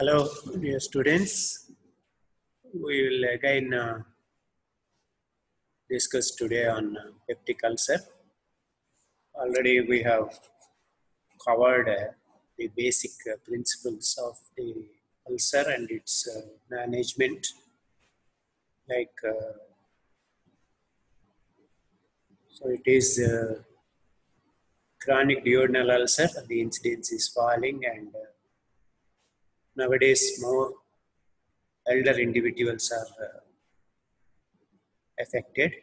Hello, dear students. We will again discuss today on peptic ulcer. Already we have covered the basic principles of the ulcer and its management. So it is chronic duodenal ulcer. The incidence is falling, and nowadays more elder individuals are affected,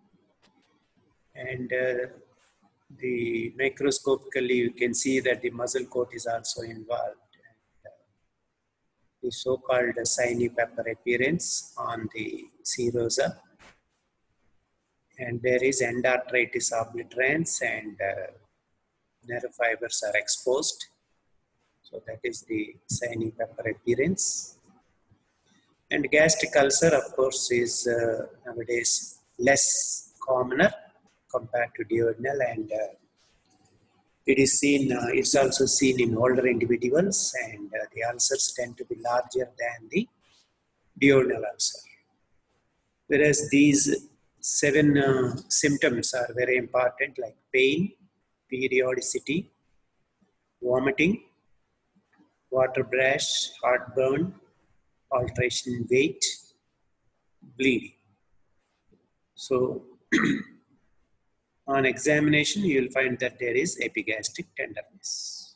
and the microscopically you can see that the muscle coat is also involved. And, the so-called shiny pepper appearance on the serosa, and there is endarteritis obliterans, and nerve fibers are exposed. So that is the shiny pepper appearance. And gastric ulcer, of course, is nowadays less commoner compared to duodenal, and it is seen. It's also seen in older individuals, and the ulcers tend to be larger than the duodenal ulcer. Whereas these 7 symptoms are very important, like pain, periodicity, vomiting, water brash, heartburn, alteration in weight, bleeding. So on examination, you will find that there is epigastric tenderness.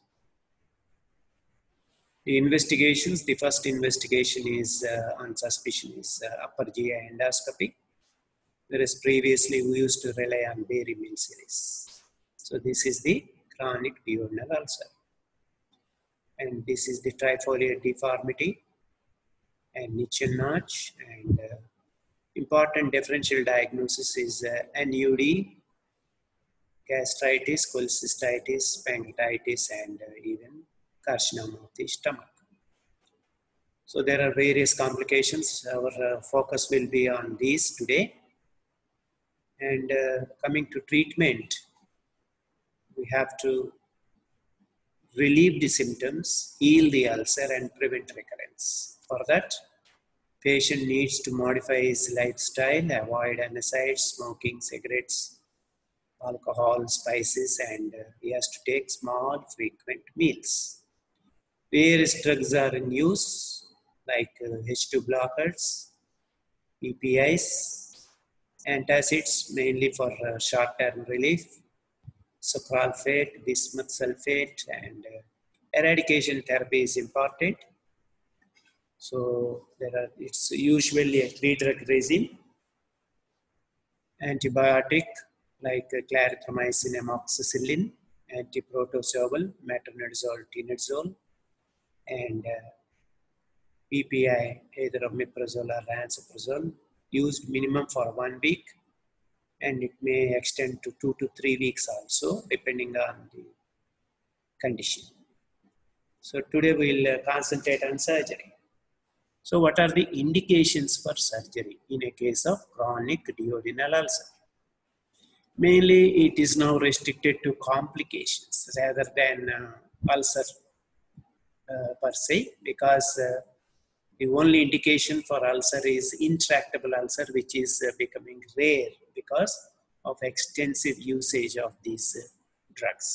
The investigations, the first investigation is on suspicion is upper GI endoscopy, whereas previously we used to rely on Berry-Mills series. So this is the chronic duodenal ulcer. And this is the trifoliate deformity and niche and notch. And important differential diagnosis is NUD, gastritis, cholecystitis, pancreatitis, and even carcinoma of the stomach. So there are various complications. Our focus will be on these today. And coming to treatment, we have to relieve the symptoms, heal the ulcer, and prevent recurrence. For that, patient needs to modify his lifestyle, avoid NSAIDs, smoking, cigarettes, alcohol, spices, and he has to take small, frequent meals. Various drugs are in use, like H2 blockers, PPIs, antacids, mainly for short-term relief, sucralfate, bismuth sulfate, and eradication therapy is important. So it's usually a 3-drug regime. Antibiotic like clarithromycin, amoxicillin, antiprotozoal, metronidazole, tinidazole, and PPI, either omeprazole or lansoprazole, used minimum for 1 week, and it may extend to 2 to 3 weeks also, depending on the condition. So today we'll concentrate on surgery. So what are the indications for surgery in a case of chronic duodenal ulcer? Mainly, it is now restricted to complications rather than ulcer per se, because the only indication for ulcer is intractable ulcer, which is becoming rare because of extensive usage of these drugs.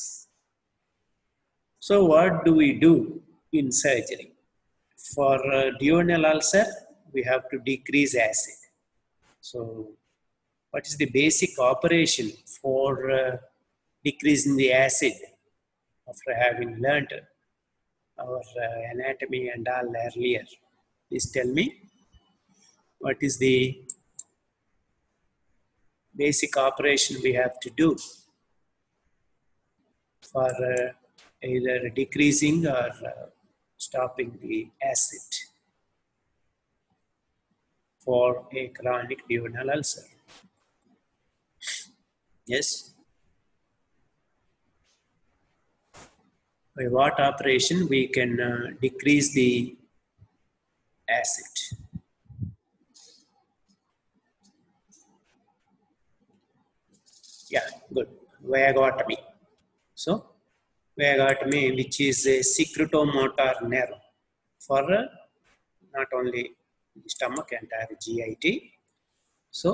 So what do we do in surgery? For duodenal ulcer, we have to decrease acid. So what is the basic operation for decreasing the acid after having learned our anatomy and all earlier? Please tell me, what is the basic operation we have to do for either decreasing or stopping the acid for a chronic duodenal ulcer? Yes? By what operation we can decrease the acid? Yeah, good. Vagotomy. So, vagotomy, which is a secretomotor nerve, for not only the stomach, entire GIT. So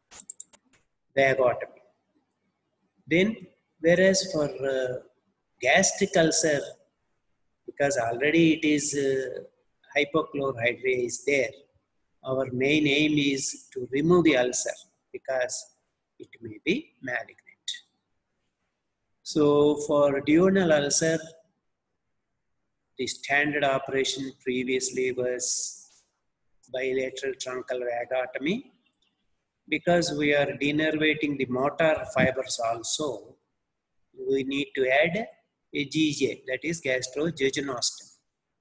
vagotomy. Then whereas for gastric ulcer, because already it is hypochlorhydria is there, our main aim is to remove the ulcer because it may be malignant. So for duodenal ulcer, the standard operation previously was bilateral truncal vagotomy. Because we are denervating the motor fibers also, we need to add a GJ, that is gastrojejunostomy.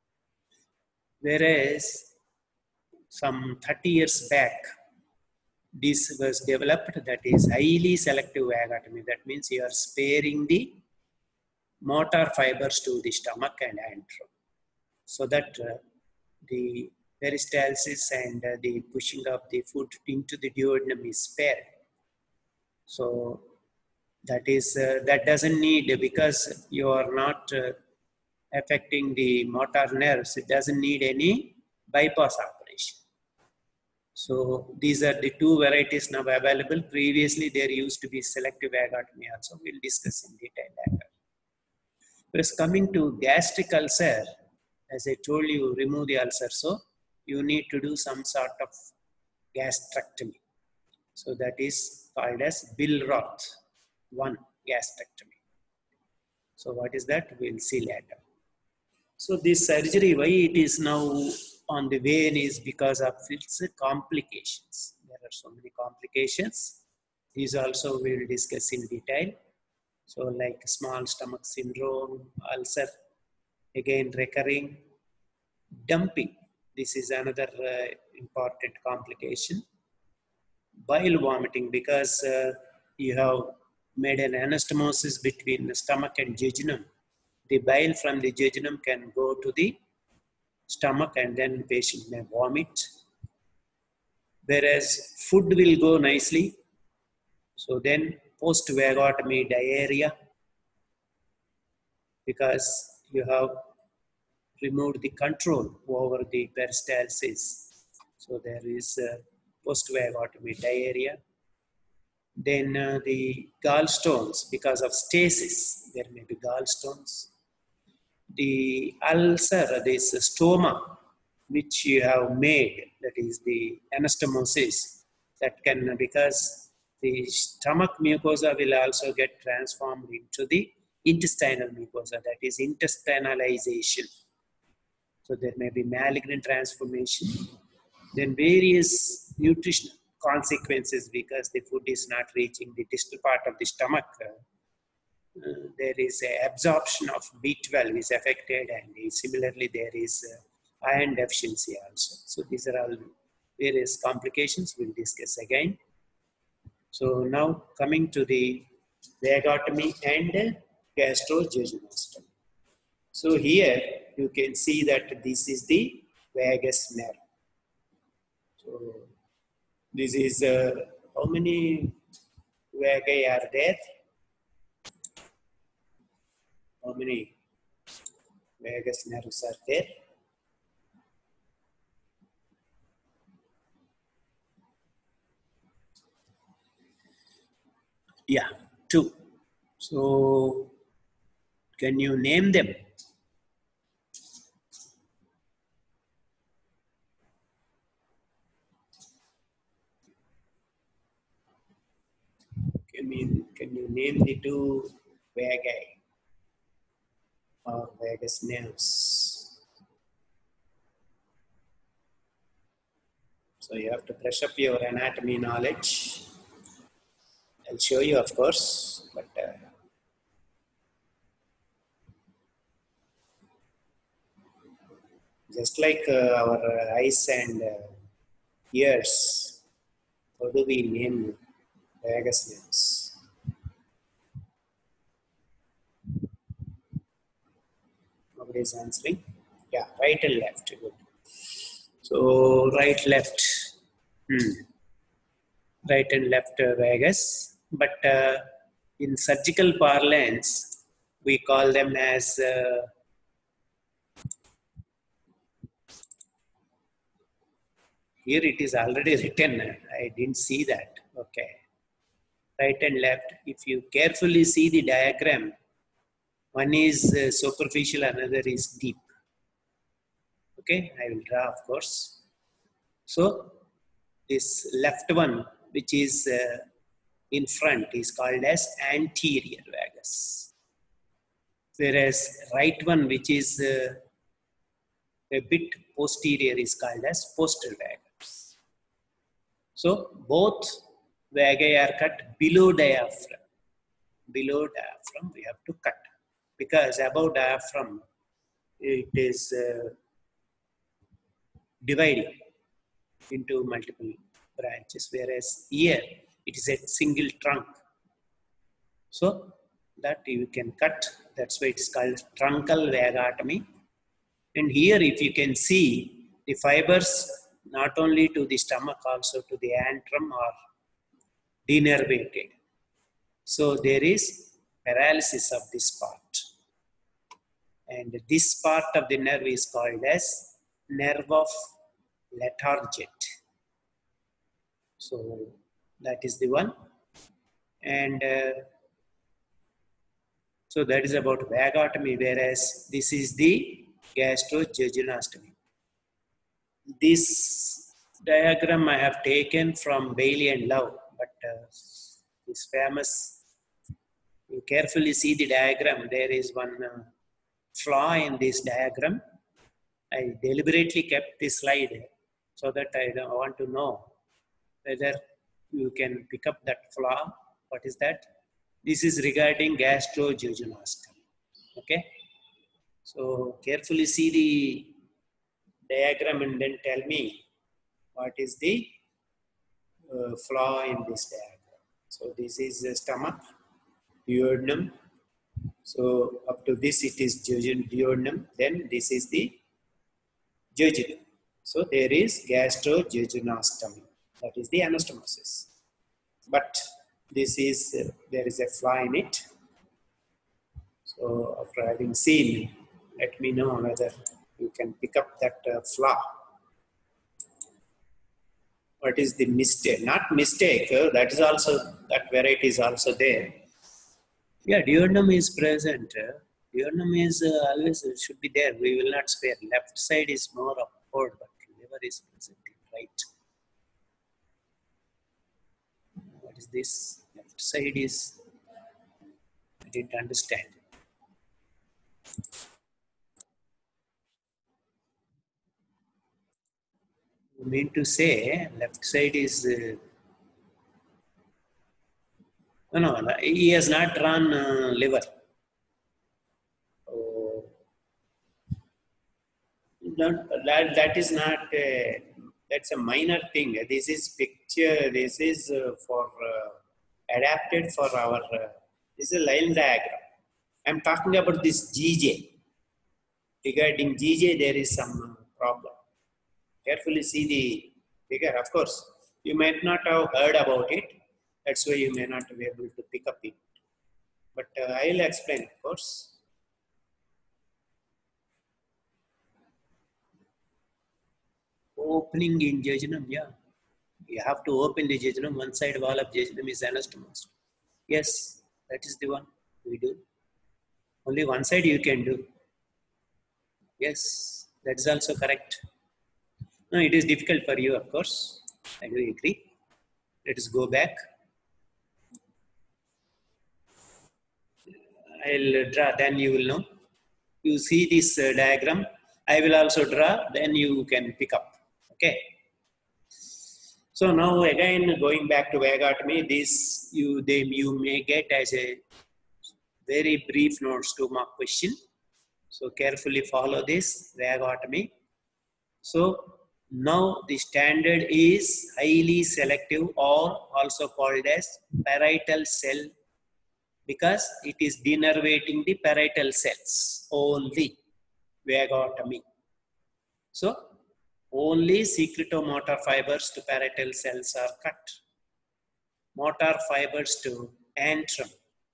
Whereas some 30 years back, this was developed, that is highly selective vagotomy. That means you are sparing the motor fibers to the stomach and antrum, so that the peristalsis and the pushing of the food into the duodenum is spared. So that is that doesn't need, because you are not affecting the motor nerves, it doesn't need any bypass operation. So these are the two varieties now available. Previously there used to be selective vagotomy also. We'll discuss in detail later. Whereas coming to gastric ulcer, as I told you, remove the ulcer, so you need to do some sort of gastrectomy. So that is called as Billroth 1 gastrectomy. So what is that? We'll see later. So this surgery, why it is now on the way, is because of its complications. There are so many complications. These also we'll discuss in detail. So like small stomach syndrome, ulcer, again recurring, dumping. This is another important complication. Bile vomiting, because you have made an anastomosis between the stomach and jejunum. The bile from the jejunum can go to the stomach and then the patient may vomit. Whereas food will go nicely. So then post-vagotomy diarrhea, because you have removed the control over the peristalsis. So there is post-vagotomy diarrhea. Then the gallstones, because of stasis, there may be gallstones. The ulcer, this stoma, which you have made, that is the anastomosis, that can, because the stomach mucosa will also get transformed into the intestinal mucosa, that is intestinalization. So there may be malignant transformation. Then various nutritional consequences, because the food is not reaching the distal part of the stomach. There is a absorption of B12 is affected, and similarly there is iron deficiency also. So these are all various complications we'll discuss again. So now coming to the vagotomy and gastrojejunostomy. So here you can see that this is the vagus nerve. So this is how many vagi are there? How many vagus nerves are there? Yeah, 2. So can you name them? Can you name the 2 vagi or vagus nerves? So you have to brush up your anatomy knowledge. I'll show you, of course, but just like our eyes and ears, how do we name vagus nerves? Nobody is answering. Yeah, right and left. Good. So right, left. Right and left vagus. But in surgical parlance, we call them as Here it is already written. I didn't see that. Okay. Right and left. If you carefully see the diagram, one is superficial, another is deep. Okay, I will draw, of course. So this left one, which is in front, is called as anterior vagus, whereas right one, which is a bit posterior, is called as posterior vagus. So both vagi are cut below diaphragm. Below diaphragm we have to cut, because above diaphragm it is dividing into multiple branches, whereas here it is a single trunk. So that you can cut. That's why it is called truncal vagotomy. And here, if you can see, the fibers not only to the stomach, also to the antrum are denervated. So there is paralysis of this part. And this part of the nerve is called as nerve of Latourgette. So that is the one. And so that is about vagotomy, whereas this is the gastrojejunostomy. This diagram I have taken from Bailey and Love, but it's famous. You carefully see the diagram. There is one flaw in this diagram. I deliberately kept this slide so that I don't want to know whether you can pick up that flaw. What is that? This is regarding gastrojejunostomy. Okay. So carefully see the diagram and then tell me what is the flaw in this diagram. So this is the stomach, duodenum. So up to this it is duodenum. Then this is the jejunum. So there is gastrojejunostomy. That is the anastomosis. But this is there is a flaw in it. So after having seen, let me know whether you can pick up that flaw. What is the mistake? Not mistake, that is also, that variety is also there. Yeah, duodenum is present. Duodenum is always should be there. We will not spare. Left side is more upward, but liver is present in right. What is this? Left side is, I didn't understand. You mean to say left side is no, he has not drawn liver. Oh, that is not that's a minor thing. This is picture. This is for adapted for our this is a line diagram. I am talking about this GJ. Regarding GJ, there is some problem. Carefully see the figure. Of course, you might not have heard about it. That's why you may not be able to pick up it. But I will explain, of course. Opening in jejunum, yeah. You have to open the jejunum. One side wall of jejunum is anastomosed. Yes, that is the one we do. Only one side you can do. Yes, that is also correct. No, it is difficult for you, of course. I do agree. Let us go back. I'll draw, then you will know. You see this diagram. I will also draw, then you can pick up. Okay. So now again, going back to vagotomy, this you may get as a very brief notes 2-mark question. So carefully follow this vagotomy. So now the standard is highly selective, or also called as parietal cell, because it is denervating the parietal cells only, vagotomy. So only secretomotor fibers to parietal cells are cut. Motor fibers to antrum,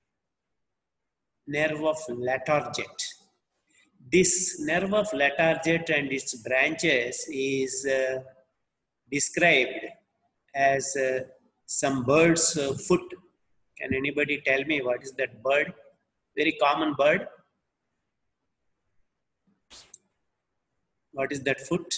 nerve of Latourgette. This nerve of Latourgette and its branches is described as some bird's foot. Can anybody tell me what is that bird? Very common bird. What is that foot?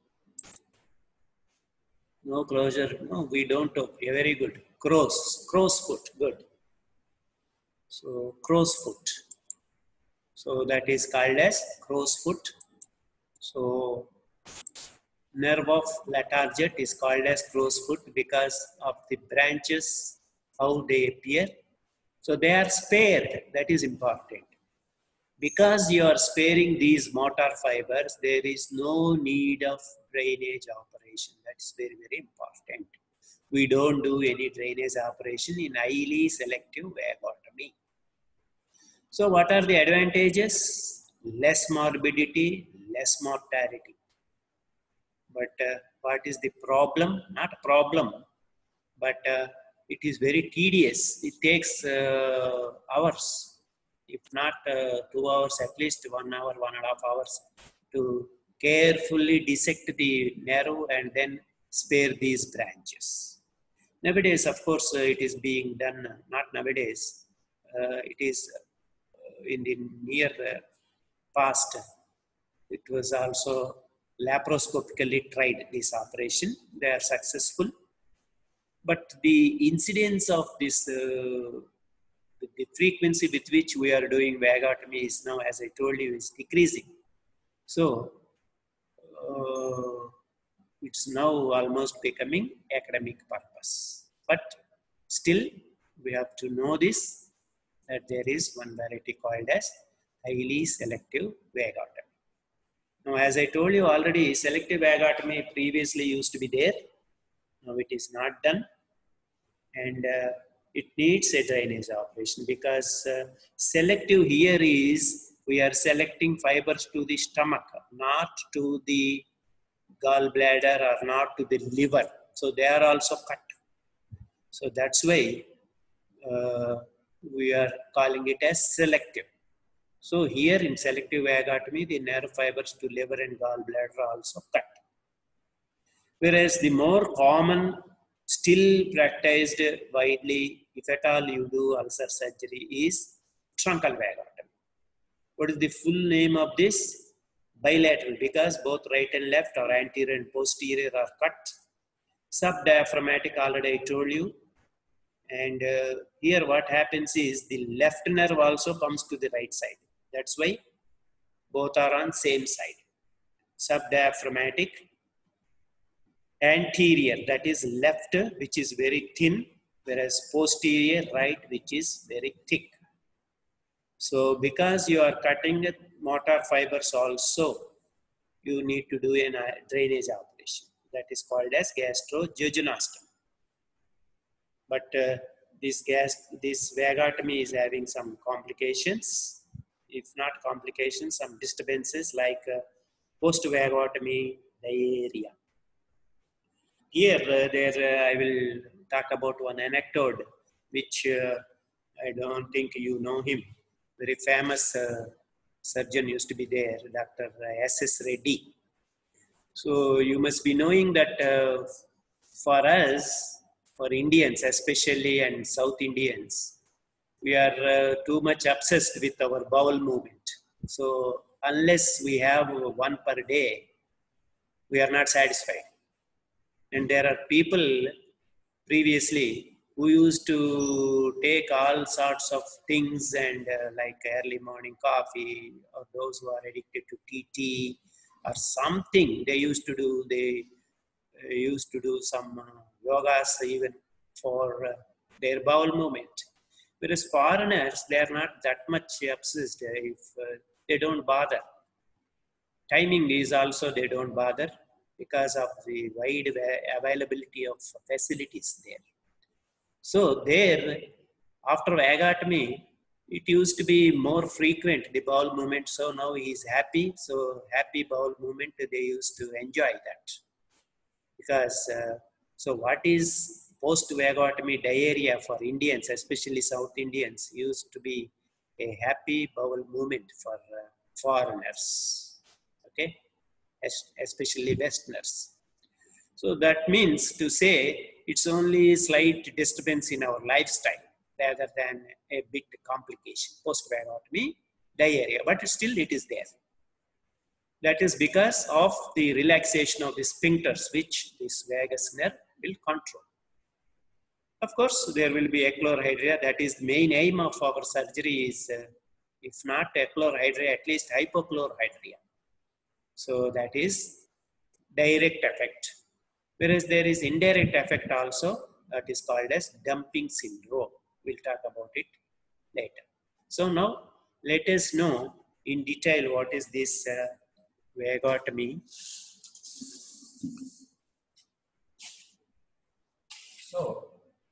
No closure. No, we don't talk. Yeah, very good. Crow's foot. Good. So crow's foot. So that is called as crow's foot. So nerve of Latarjet is called as crow's foot because of the branches, how they appear. So they are spared. That is important. Because you are sparing these motor fibers, there is no need of drainage operation. That is very, very important. We don't do any drainage operation in highly selective vagotomy. So what are the advantages? Less morbidity, less mortality. But what is the problem? Not a problem, but it is very tedious. It takes hours, if not 2 hours, at least 1 hour, 1.5 hours to carefully dissect the nerve and then spare these branches. Nowadays, of course, it is being done, not nowadays, it is in the near past. It was also laparoscopically tried, this operation. They are successful. But the incidence of this, the frequency with which we are doing vagotomy is now, as I told you, is decreasing. So, it's now almost becoming academic purpose. But still, we have to know this, that there is one variety called as highly selective vagotomy. Now, as I told you already, selective vagotomy previously used to be there. Now it is not done. And it needs a drainage operation because selective here is we are selecting fibers to the stomach, not to the gallbladder or not to the liver. So they are also cut. So that's why we are calling it as selective. So here in selective vagotomy, the nerve fibers to liver and gallbladder are also cut. Whereas the more common, still practiced widely, if at all you do ulcer surgery, is truncal vagotomy. What is the full name of this? Bilateral, because both right and left or anterior and posterior are cut. Subdiaphragmatic, already I told you. And here what happens is the left nerve also comes to the right side. That's why both are on same side. Subdiaphragmatic, anterior, that is left, which is very thin, whereas posterior, right, which is very thick. So because you are cutting motor fibers also, you need to do a drainage operation. That is called as gastrojejunostomy. But this vagotomy is having some complications. If not complications, some disturbances like post-vagotomy diarrhea. Here, I will talk about one anecdote, which I don't think you know him. Very famous surgeon used to be there, Dr. S.S. Reddy. So you must be knowing that for us, for Indians especially and South Indians, we are too much obsessed with our bowel movement. So unless we have one per day, we are not satisfied. And there are people previously who used to take all sorts of things and like early morning coffee, or those who are addicted to tea or something they used to do. They used to do some yogas even for their bowel movement. Whereas foreigners, they are not that much obsessed if they don't bother. Timing is also they don't bother because of the wide availability of facilities there. So there, after vagotomy, it used to be more frequent, the bowel movement. So now he is happy. So happy bowel movement, they used to enjoy that. Because, so what is post-vagotomy diarrhea for Indians, especially South Indians, used to be a happy bowel movement for foreigners, okay, especially Westerners. So that means to say it's only slight disturbance in our lifestyle rather than a big complication, post-vagotomy diarrhea, but still it is there. That is because of the relaxation of the sphincters, which this vagus nerve will control. Of course, there will be echlorhydria. That is the main aim of our surgery is, if not echlorhydria, at least hypochlorhydria. So that is direct effect. Whereas there is indirect effect also, that is called as dumping syndrome. We'll talk about it later. So now let us know in detail what is this vagotomy. So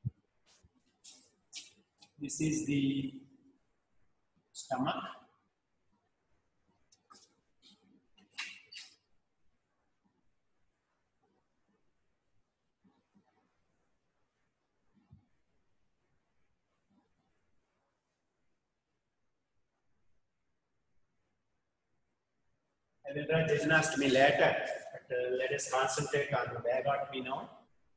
this is the stomach. I will try Jejunastami later, but let us concentrate on the vagotomy now.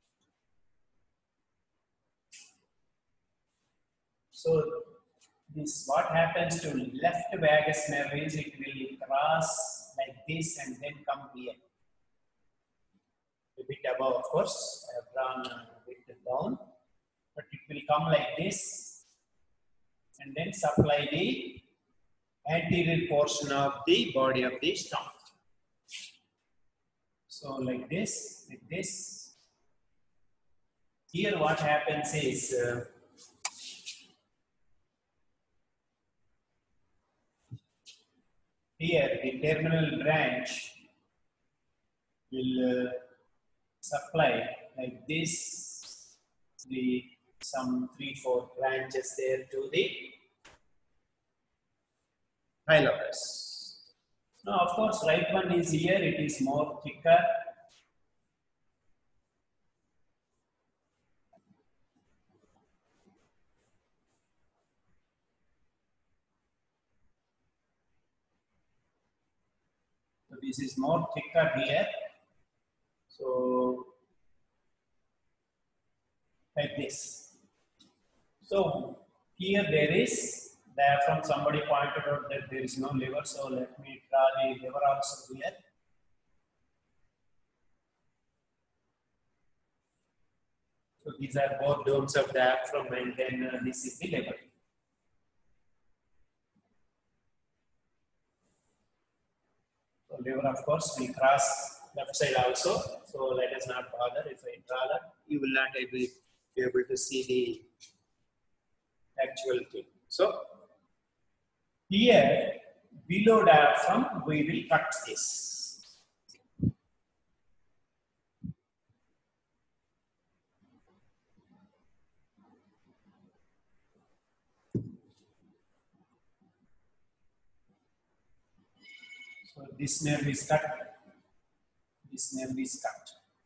So this, what happens to left vagus nerve is it will cross like this and then come here. A bit above, of course, I have drawn a bit down, but it will come like this and then supply the anterior portion of the body of the stomach. So like this, like this. Here what happens is, here the terminal branch will supply like this, the some 3-4 branches there to the pylorus. Now of course right one is here, it is more thicker. So this is more thicker here. So like this. So here there is diaphragm. Somebody pointed out that there is no liver. So let me draw the liver also here. So these are both domes of diaphragm, and then this is the liver. So liver, of course, will cross left side also. So let us not bother. If I draw that, you will not be able to see the actual thing. So here below diaphragm, we will cut this. So this nerve is cut. This nerve is cut.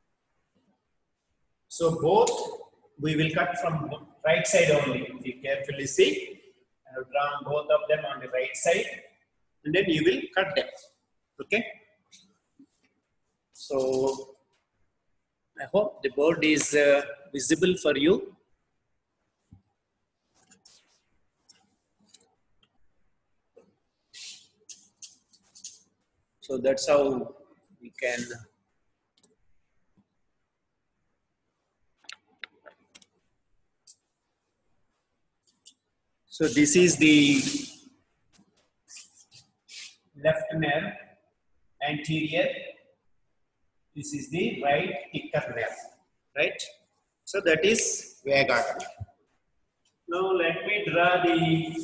So both we will cut from right side only. If you carefully see, I have drawn both of them on the right side, and then you will cut them. Okay. So I hope the board is visible for you. So that's how we can. So this is the left nerve anterior. This is the right thicker nerve, right? So that is vagotomy. Now let me draw the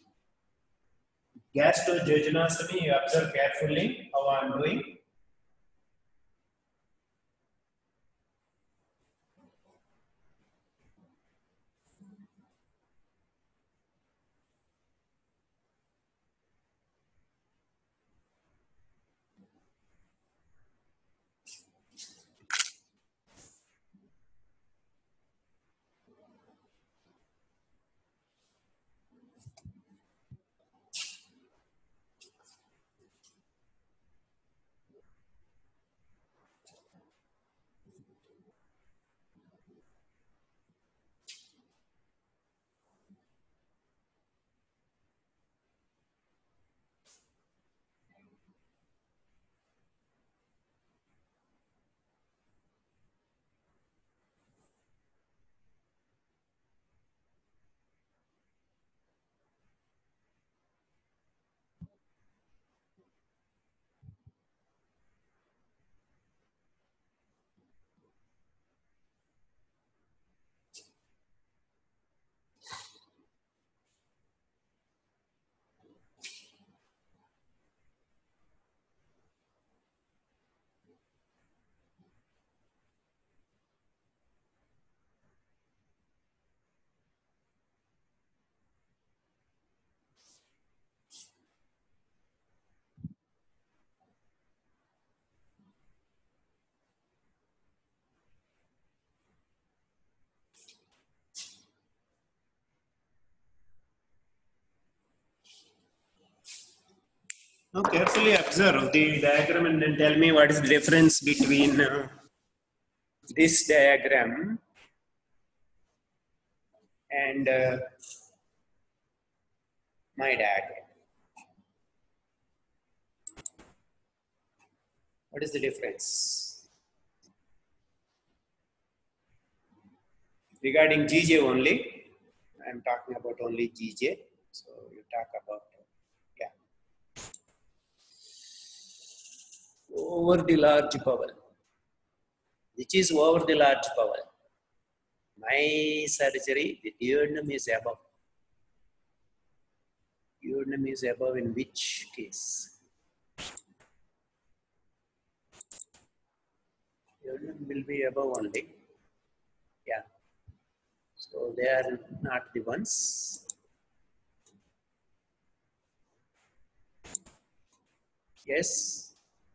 gastrojejunostomy. You observe carefully how I am doing. Now carefully observe the diagram and then tell me what is the difference between this diagram and my diagram. What is the difference? Regarding GJ only, I am talking about only GJ. So you talk about, yeah. Over the large bowel. Which is over the large bowel? My surgery, the duodenum is above. Duodenum is above in which case? Duodenum will be above only. Yeah. So they are not the ones. Yes.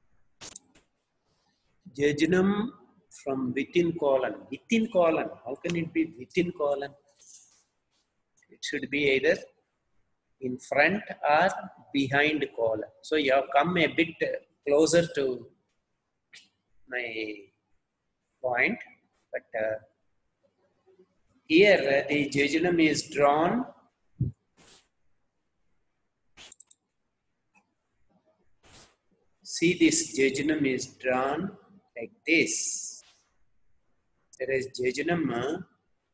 Jejunum from within colon. Within colon. How can it be within colon? It should be either in front or behind colon. So you have come a bit closer to my point, but here the jejunum is drawn See, this jejunum is drawn like this. Whereas jejunum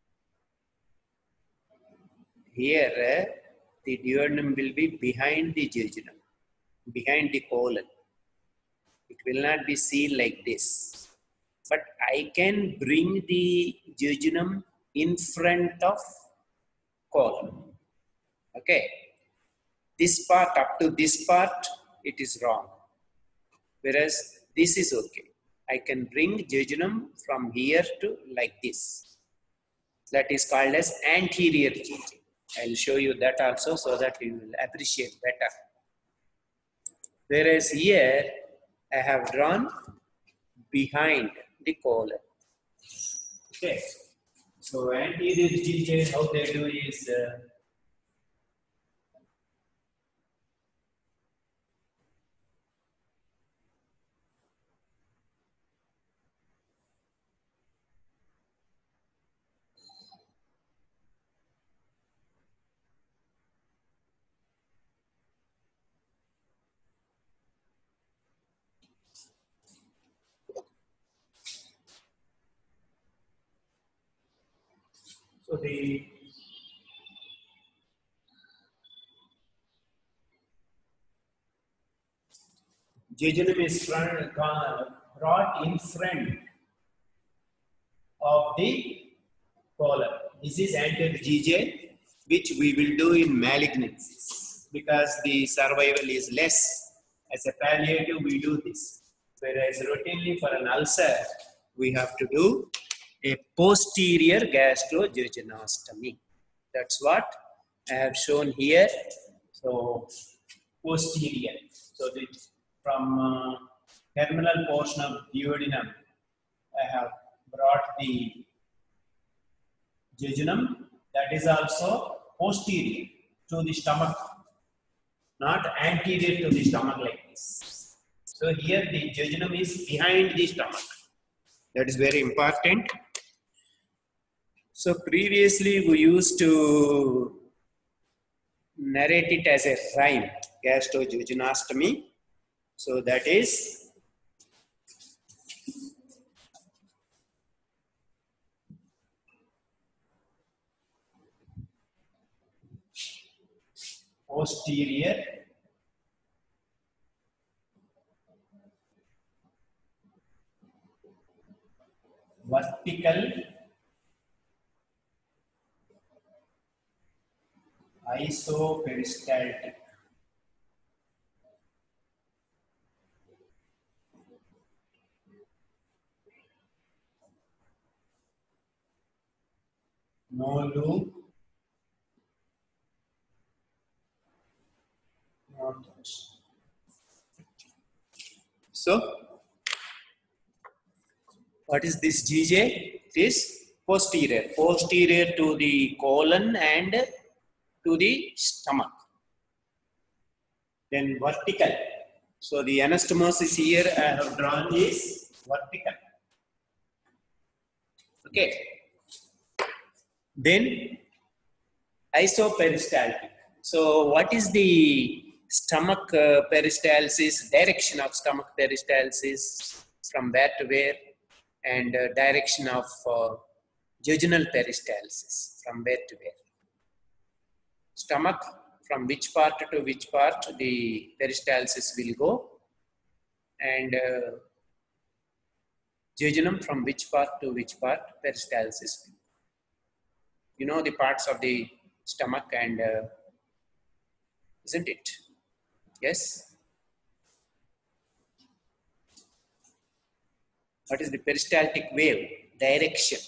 here, the duodenum will be behind the jejunum, behind the colon. It will not be seen like this. But I can bring the jejunum in front of colon. Okay. This part, up to this part, it is wrong. Whereas this is okay. I can bring jejunum from here to like this. That is called as anterior JJ. I will show you that also so that you will appreciate better. Whereas here, I have drawn behind the colon. Okay. So anterior JJ, how they do is so the jejunum is brought in front of the colon. This is anterior JJ, which we will do in malignancies because the survival is less. As a palliative, we do this. Whereas routinely for an ulcer, we have to do a posterior gastrojejunostomy. That's what I have shown here. So posterior. So from terminal portion of duodenum, I have brought the jejunum. That is also posterior to the stomach, not anterior to the stomach like this. So here the jejunum is behind the stomach. That is very important. So previously we used to narrate it as a rhyme, gastrojejunostomy. So that is posterior vertical isoperistaltic no loop no touch. So what is this GJ? It is posterior to the colon and to the stomach. Then vertical. So the anastomosis here I have drawn is vertical. Okay. Then isoperistaltic. So what is the stomach peristalsis, direction of stomach peristalsis, from where to where, and direction of jejunal peristalsis, from where to where. Stomach, from which part to which part the peristalsis will go, and jejunum, from which part to which part peristalsis will go. You know the parts of the stomach, and isn't it? Yes. What is the peristaltic wave direction?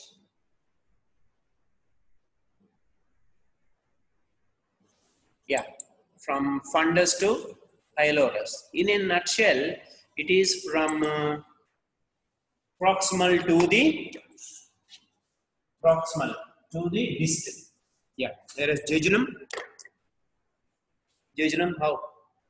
Yeah, from fundus to pylorus. In a nutshell, it is from proximal to the distal. Yeah, there is jejunum. Jejunum how?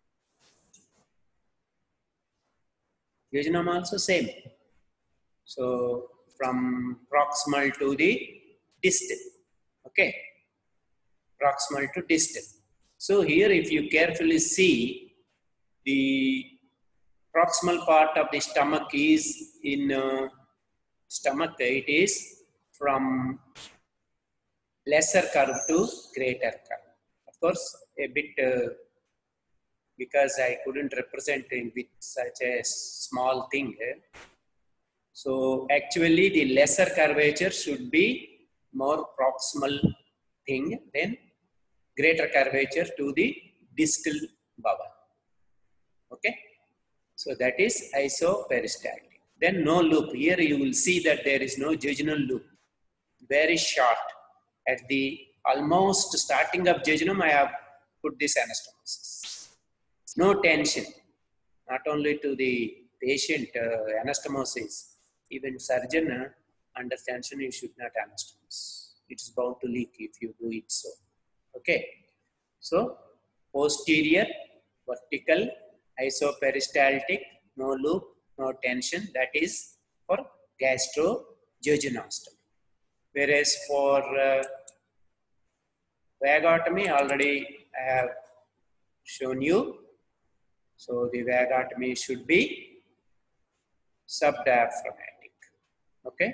Jejunum also same. So from proximal to the distal. Okay, proximal to distal. So here, if you carefully see, the proximal part of the stomach is in stomach. It is from lesser curve to greater curve. Of course, a bit because I couldn't represent it with such a small thing. So actually, the lesser curvature should be more proximal thing than greater curvature to the distal bowel. Okay, so that is isoperistaltic. Then no loop. Here you will see that there is no jejunal loop. Very short. At the almost starting of jejunum, I have put this anastomosis. No tension. Not only to the patient anastomosis, even surgeon under tension you should not anastomose. It is bound to leak if you do it so. Okay. So posterior, vertical, isoperistaltic, no loop, no tension. That is for gastrojejunostomy. Whereas for vagotomy, already I have shown you. So the vagotomy should be subdiaphragmatic. Okay.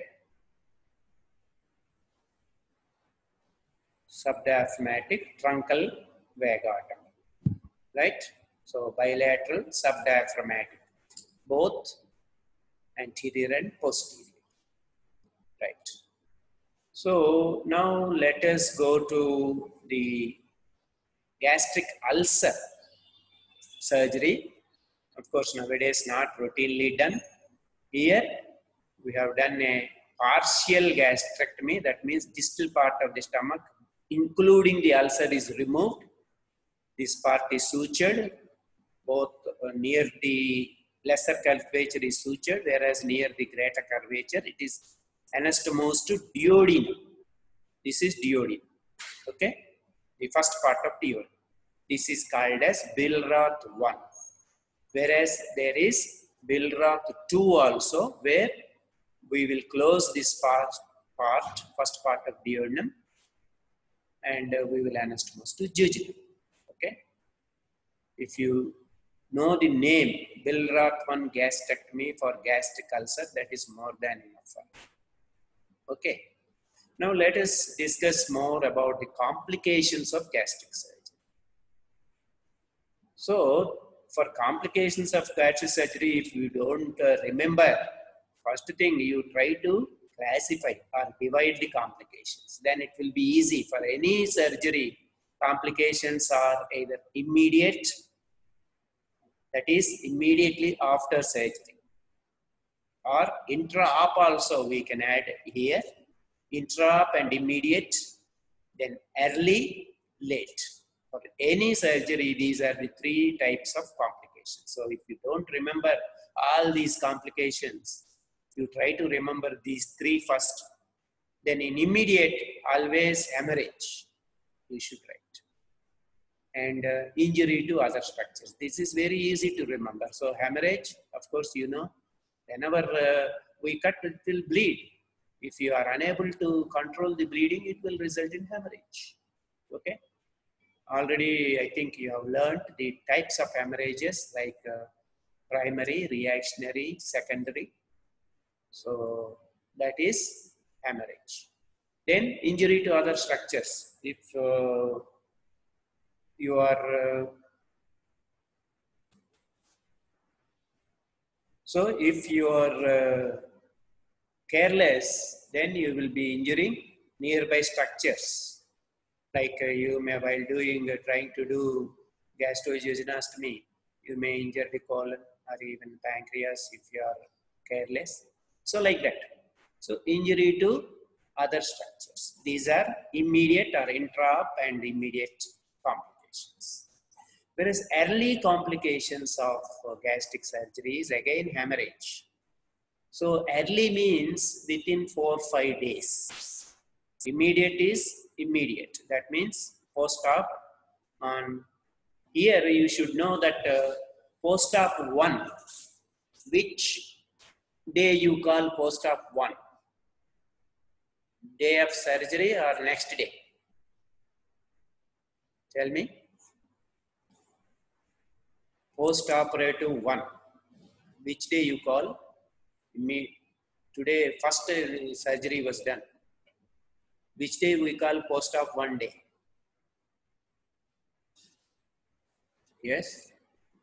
Subdiaphragmatic truncal vagotomy. Right. So bilateral subdiaphragmatic. Both anterior and posterior. Right. So now let us go to the gastric ulcer surgery. Of course, nowadays not routinely done. Here we have done a partial gastrectomy. That means distal part of the stomach, including the ulcer, is removed. This part is sutured. Both near the lesser curvature is sutured, whereas near the greater curvature it is anastomosed to duodenum. This is duodenum. Okay, the first part of duodenum. This is called as Billroth 1. Whereas there is Billroth 2 also, where we will close this first part of duodenum, and we will anastomose to jejunum. Okay. If you know the name Billroth 1 gastrectomy for gastric ulcer, that is more than enough. Okay. Now let us discuss more about the complications of gastric surgery. So for complications of gastric surgery, if you don't remember, first thing you try to classify or divide the complications. Then it will be easy for any surgery. Complications are either immediate, that is immediately after surgery, or intra-op also we can add here. Intra-op and immediate, then early, late. For any surgery, these are the 3 types of complications. So if you don't remember all these complications, you try to remember these 3 first. Then in immediate, always hemorrhage, you should write. and injury to other structures. This is very easy to remember. So hemorrhage, of course, you know, whenever we cut, it will bleed. If you are unable to control the bleeding, it will result in hemorrhage. Okay. Already, I think you have learned the types of hemorrhages like primary, reactionary, secondary. So that is hemorrhage. Then injury to other structures. If you are so if you are careless, then you will be injuring nearby structures. Like you may, while doing trying to do gastrojejunostomy, you may injure the colon or even pancreas if you are careless. So like that. So injury to other structures. These are immediate or intra-op and immediate complications. Whereas early complications of gastric surgery is again hemorrhage. So early means within 4 or 5 days. Immediate is immediate. That means post-op on here you should know that post-op 1, which day you call post-op 1? Day of surgery or next day? Tell me. Post-operative 1. Which day you call? Today, first surgery was done. Which day we call post-op 1 day? Yes?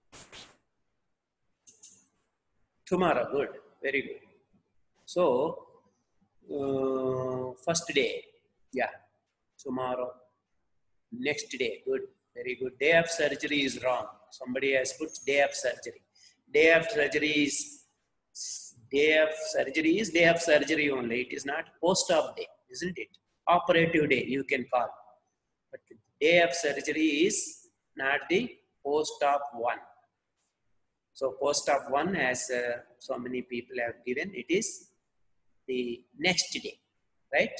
Tomorrow, good, very good. So, first day, yeah, tomorrow. Next day, good, very good. Day of surgery is wrong. Somebody has put day of surgery. Day of surgery is day of surgery only. It is not post-op day, isn't it? Operative day you can call. But day of surgery is not the post-op 1. So post-op 1, as so many people have given, it is the next day, right?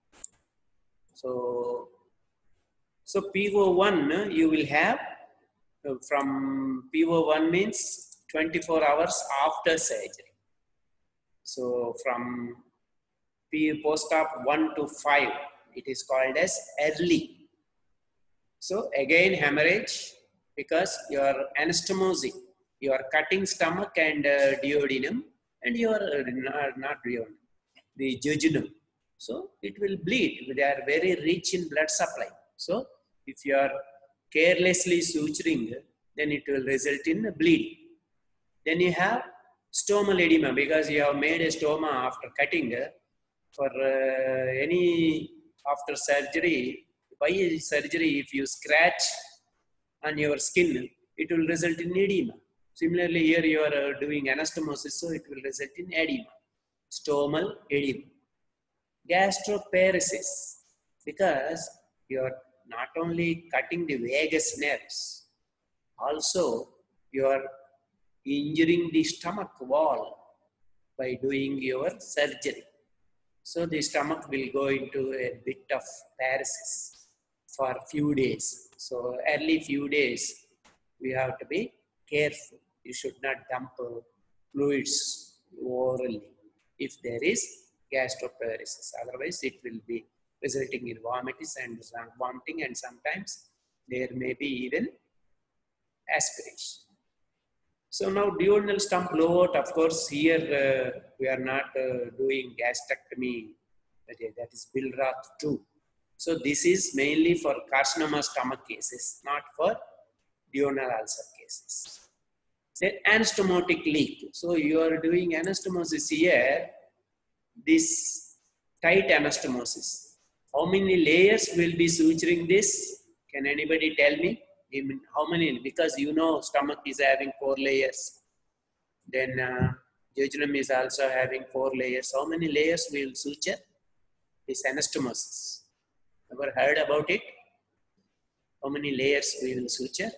So PO1 you will have from PO1 means 24 hours after surgery. So from post-op 1 to 5, it is called as early. So again hemorrhage because you are anastomosing. You are cutting stomach and duodenum, and you are not duodenum, the jejunum. So it will bleed. They are very rich in blood supply. So if you are carelessly suturing, then it will result in bleeding. Then you have stomal edema because you have made a stoma after cutting. For any after surgery, by surgery, if you scratch on your skin, it will result in edema. Similarly, here you are doing anastomosis, so it will result in edema, stomal edema. Gastroparesis, because you are not only cutting the vagus nerves, also you are injuring the stomach wall by doing your surgery. So the stomach will go into a bit of paresis for a few days. So early few days, we have to be careful. You should not dump fluids orally if there is gastroparesis. Otherwise, it will be resulting in vomiting and sometimes there may be even aspiration. So now duodenal stump blowout, of course, here we are not doing gastrectomy, that is Billroth 2. So this is mainly for carcinoma stomach cases, not for duodenal ulcer cases. Then anastomotic leak. So you are doing anastomosis here, this tight anastomosis. How many layers will be suturing this? Can anybody tell me? How many? Because you know stomach is having 4 layers. Then jejunum is also having 4 layers. How many layers will suture? This anastomosis. Ever heard about it? How many layers we will suture?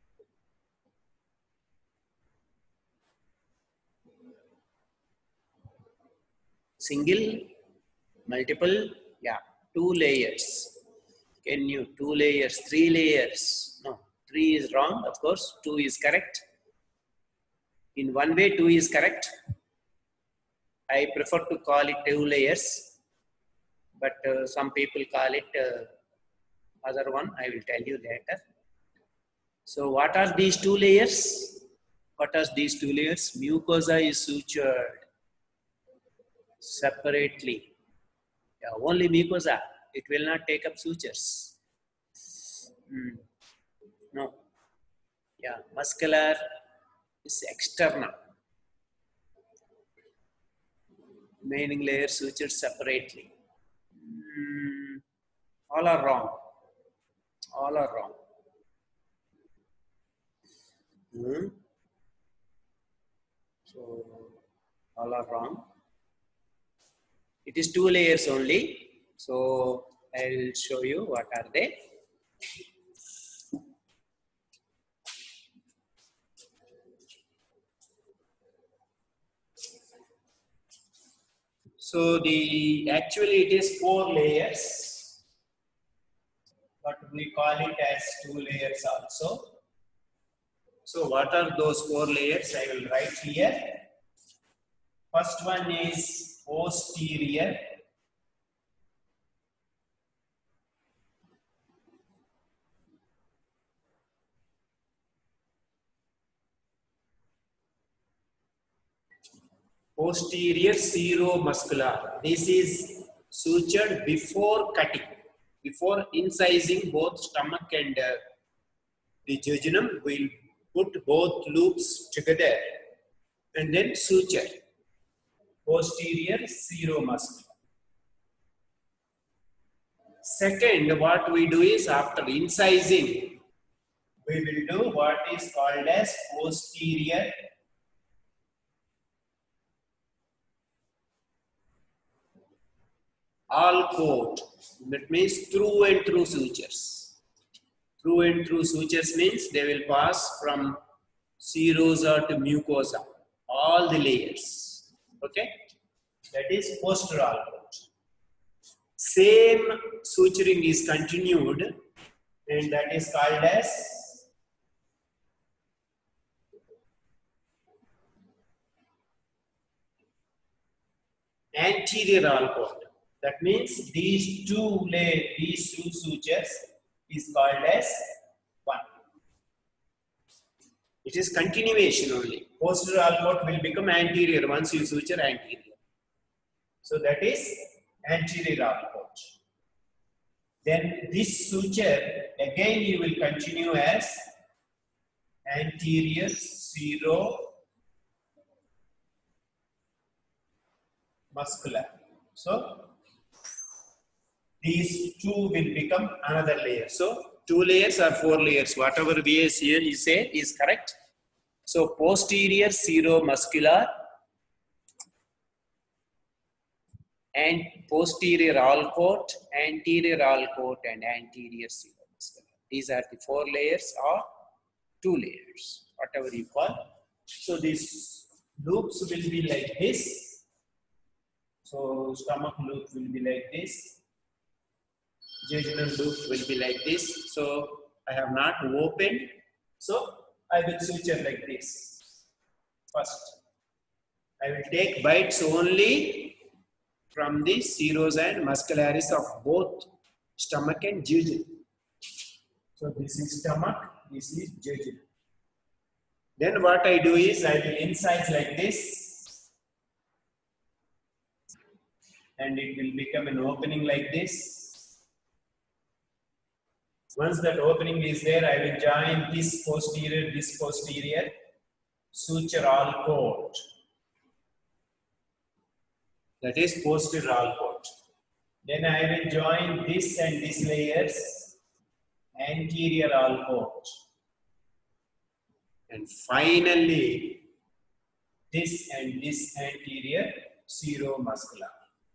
Single, multiple, yeah, 2 layers. Can you 2 layers, 3 layers? No, 3 is wrong, of course. 2 is correct. In one way, 2 is correct. I prefer to call it 2 layers, but some people call it other one. I will tell you later. So what are these 2 layers? What are these 2 layers? Mucosa is sutured separately. Yeah, only mucosa. It will not take up sutures. No. Yeah, muscular is external. Remaining layer sutured separately. All are wrong. All are wrong. So all are wrong. It is 2 layers only. So I will show you what are they. So actually it is 4 layers, but we call it as 2 layers also. So what are those 4 layers? I will write here. First one is posterior. Posterior seromuscular. This is sutured before cutting, before incising both stomach and the jejunum. We'll put both loops together and then suture. Posterior seromuscular. Second, what we do is after incising, we will do what is called as posterior Alcott. That means through and through sutures. Through and through sutures means they will pass from serosa to mucosa, all the layers. Okay, that is posterior Alcott. Same suturing is continued, and that is called as anterior Alcott. That means these two sutures is called as one. It is continuation only. Posterior Alcott will become anterior once you suture anterior. So that is anterior Alcott. Then this suture again you will continue as anterior seromuscular. So these two will become another layer. So 2 layers or 4 layers, whatever we say is correct. So posterior seromuscular and posterior Alcott, anterior Alcott, and anterior seromuscular. These are the 4 layers or 2 layers, whatever you call. So these loops will be like this. So stomach loop will be like this. Jejunal loop will be like this. So I have not opened. So I will suture like this. First, I will take bites only from the serosa and muscularis of both stomach and jejunum. So this is stomach, this is jejunum. Then what I do is I will incise like this, and it will become an opening like this. Once that opening is there, I will join this posterior, suture Alcott. That is posterior Alcott. Then I will join this and this layers, anterior Alcott. And finally, this and this anterior seromuscular.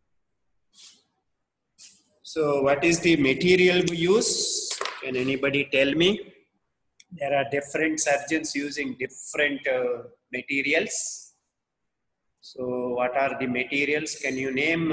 So what is the material we use? Can anybody tell me? There are different surgeons using different materials. So what are the materials? Can you name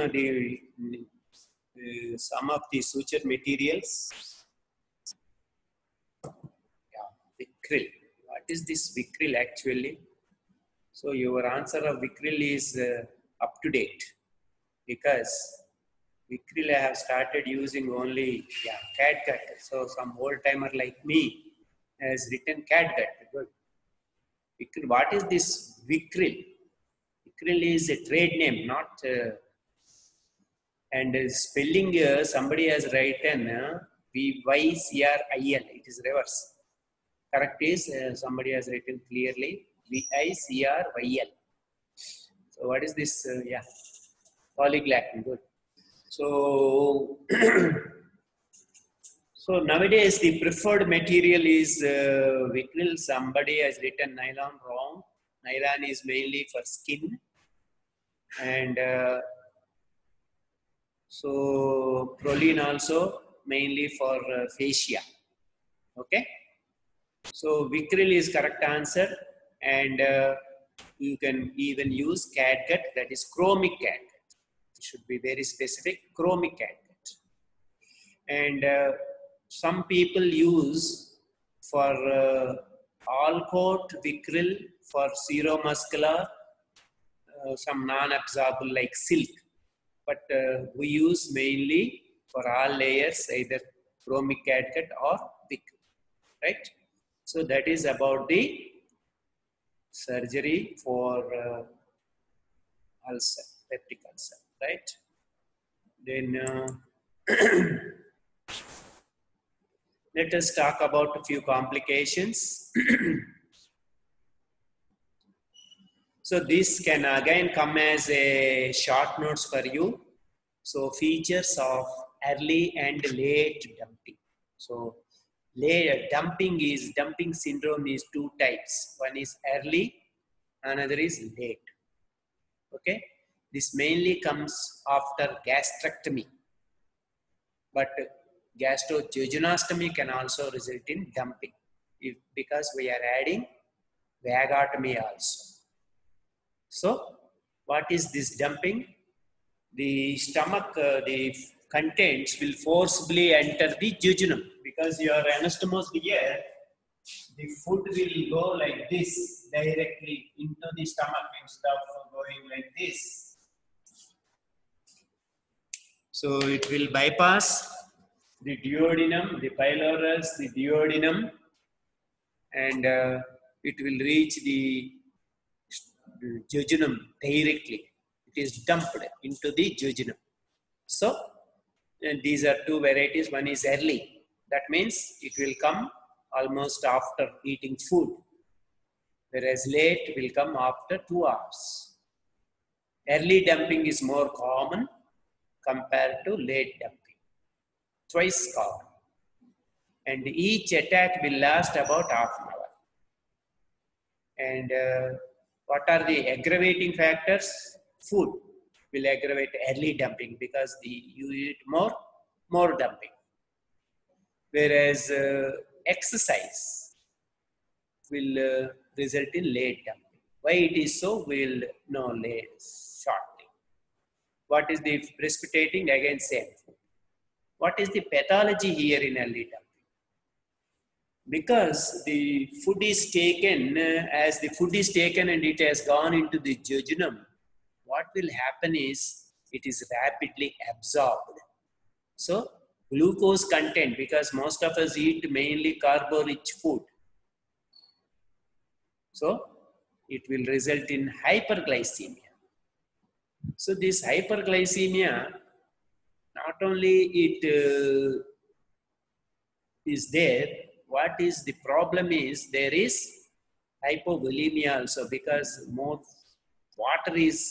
some of the suture materials? Yeah. Vicryl. What is this Vicryl actually? So your answer of Vicryl is up to date, because Vicryl I have started using only catgut. So some old timer like me has written catgut. Good. Vicryl. What is this Vicryl? Vicryl is a trade name, not and spelling somebody has written VYCRIL. It is reverse. Correct is somebody has written clearly VICRYL. So what is this? Polyglot. Good. So so nowadays the preferred material is Vicryl. Somebody has written nylon, wrong. Nylon is mainly for skin, and so proline also mainly for fascia. Okay. So Vicryl is correct answer, and you can even use catgut, that is chromic catgut. It should be very specific, chromic catgut. And some people use for all-coat Vicryl for seromuscular, some non-absorbable like silk. But we use mainly for all layers either chromic catgut or Vicryl, right? So that is about the surgery for ulcer, peptic ulcer, right? Then let us talk about a few complications. So this can again come as a short notes for you. So features of early and late dumping. So dumping syndrome is two types. One is early, another is late. Okay, this mainly comes after gastrectomy, but gastrojejunostomy can also result in dumping because we are adding vagotomy also. So what is this dumping? The stomach, the contents will forcibly enter the jejunum, because your anastomose here, the food will go like this directly into the stomach instead of going like this. So it will bypass the duodenum, the pylorus, the duodenum, and it will reach the jejunum directly. It is dumped into the jejunum. So these are two varieties. One is early. That means it will come almost after eating food, whereas late will come after 2 hours. Early dumping is more common compared to late dumping, twice common. And each attack will last about half an hour. And what are the aggravating factors? Food will aggravate early dumping because you eat more dumping. Whereas exercise will result in late dumping. Why it is so, we'll know shortly. What is the precipitating? Again, same. What is the pathology here in early dumping? Because the food is taken, as the food is taken and it has gone into the jejunum, what will happen is it is rapidly absorbed. So glucose content, because most of us eat mainly carbo-rich food, so it will result in hyperglycemia. So this hyperglycemia, not only it is there, what is the problem is there is hypovolemia also, because more water is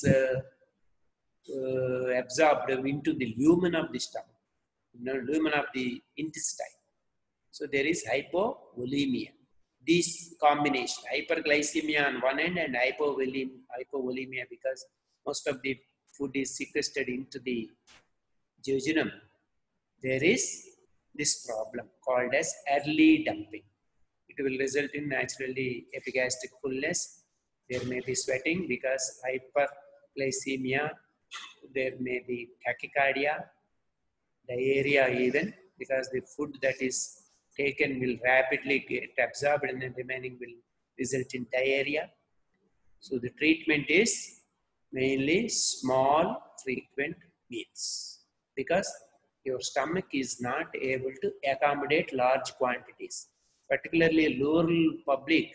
absorbed into the lumen of the stomach, lumen of the intestine. So there is hypovolemia. This combination, hyperglycemia on one end and hypovolemia, because most of the food is sequestered into the jejunum, there is this problem called as early dumping. It will result in naturally epigastric fullness. There may be sweating because hyperglycemia. There may be tachycardia, diarrhea even, because the food that is taken will rapidly get absorbed and the remaining will result in diarrhea. So the treatment is mainly small frequent meals because your stomach is not able to accommodate large quantities. Particularly rural public,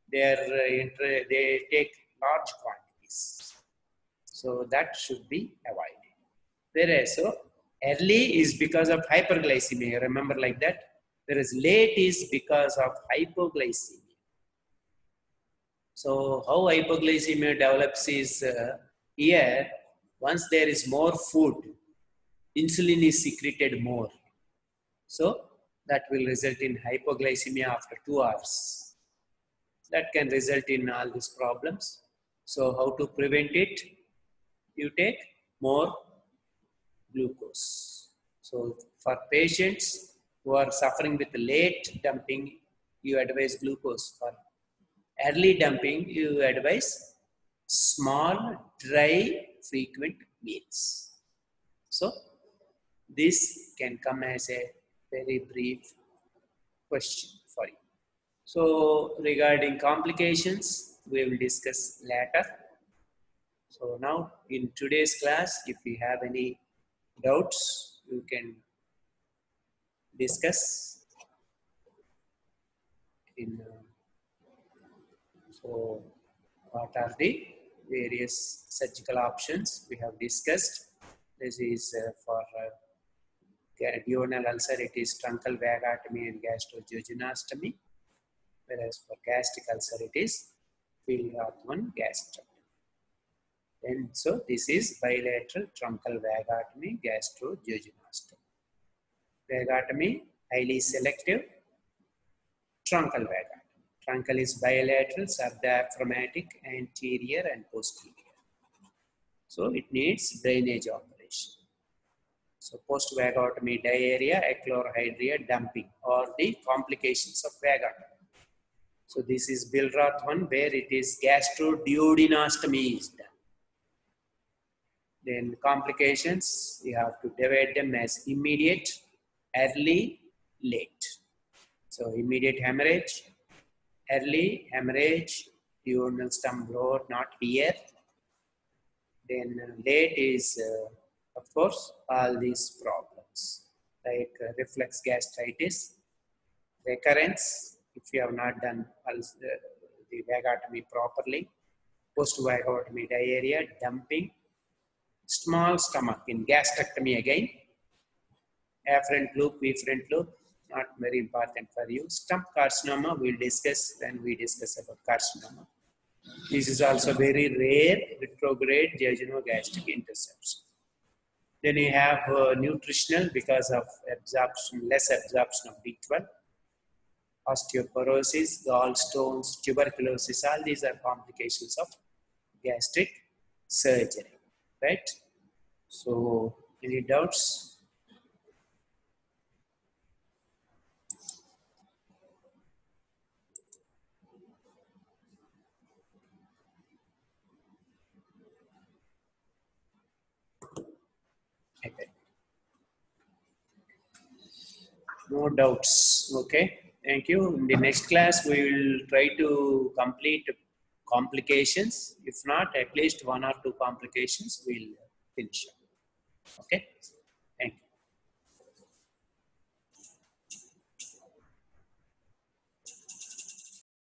they take large quantities. So that should be avoided. Whereas so early is because of hyperglycemia, remember like that. Whereas late is because of hypoglycemia. So how hypoglycemia develops is here, once there is more food, insulin is secreted more. So that will result in hypoglycemia after 2 hours. That can result in all these problems. So how to prevent it? You take more glucose. So for patients who are suffering with late dumping, you advise glucose. For early dumping, you advise small, dry, frequent meals. So this can come as a very brief question for you. So regarding complications, we will discuss later. So now in today's class, if you have any doubts, you can discuss in so what are the various surgical options we have discussed. This is for duodenal ulcer, it is truncal vagotomy and gastrojejunostomy, whereas for gastric ulcer, it is Pill-Roth-1 gastrectomy. And so this is bilateral truncal vagotomy, gastrojejunostomy. Vagotomy, highly selective, truncal vagotomy. Truncal is bilateral, subdiaphragmatic, anterior and posterior. So it needs drainage operation. So post-vagotomy diarrhea, achlorhydria, dumping are the complications of vagotomy. So this is Pill-Roth-1 where it is gastroduodenostomy is done. Then complications, you have to divide them as immediate, early, late. So immediate hemorrhage, early hemorrhage, duodenal stump blowout, not here. Then late is, of course, all these problems like reflux gastritis, recurrence, if you have not done the vagotomy properly, post-vagotomy diarrhea, dumping, small stomach in gastrectomy again, afferent loop, efferent loop, not very important for you. Stump carcinoma we'll discuss when we discuss about carcinoma. This is also very rare retrograde jejunogastric interception. Then you have nutritional because of absorption, less absorption of B12, osteoporosis, gallstones, tuberculosis, all these are complications of gastric surgery, right? So, any doubts? Okay. No doubts. Okay. Thank you. In the next class, we will try to complete complications. If not, at least 1 or 2 complications we'll finish. Okay.